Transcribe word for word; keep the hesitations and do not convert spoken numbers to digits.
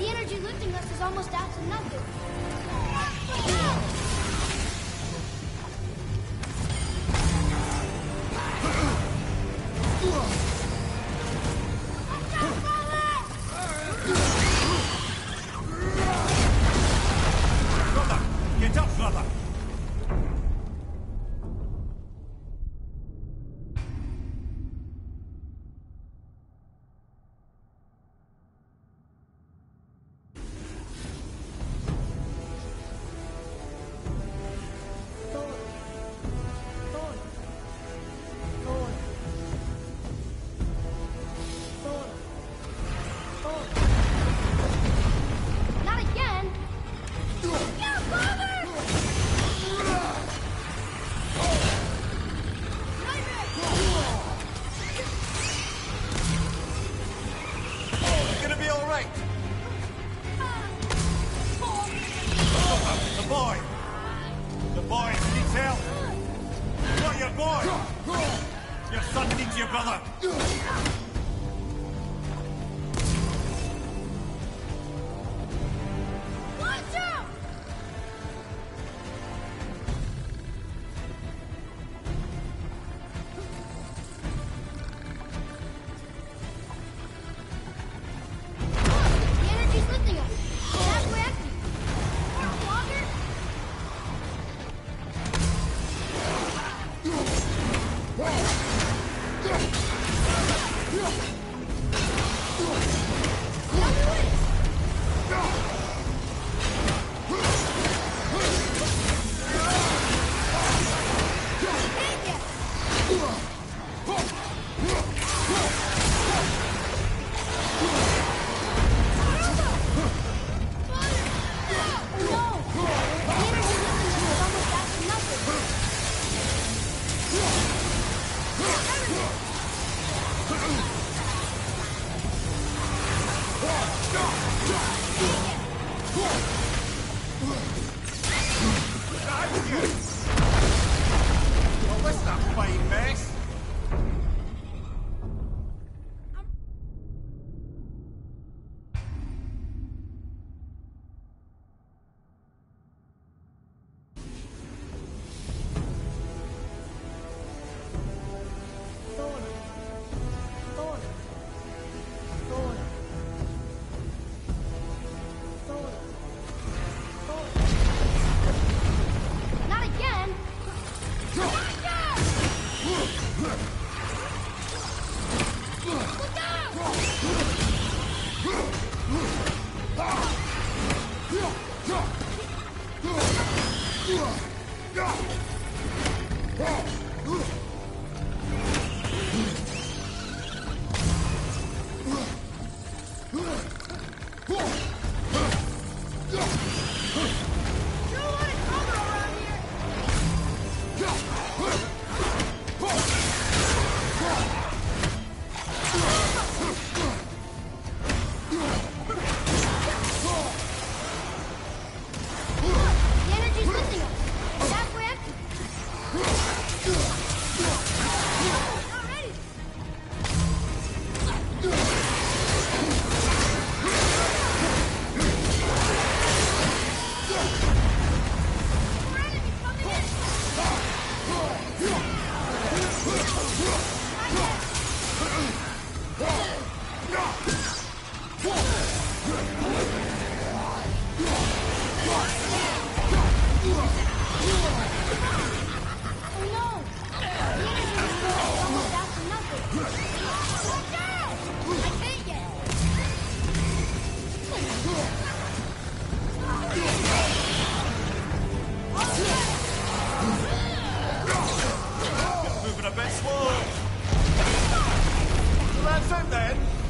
The energy lifting us is almost out to nothing. Brother! Get up, brother! Not again! Yeah, father! It's gonna be all right. The boy. The boy needs help. Not your boy. Your son needs your brother. Watch out! The energy's lifting us. That's we're empty. More water? Well, that's not fine mess. Not again! Look The energy's lifting us. That's we're empty. Not ready. More enemies coming in. Oh no! The energy lifting us is almost out to nothing. Watch out! I can't yet. Moving a bit slow. Well, that's it then.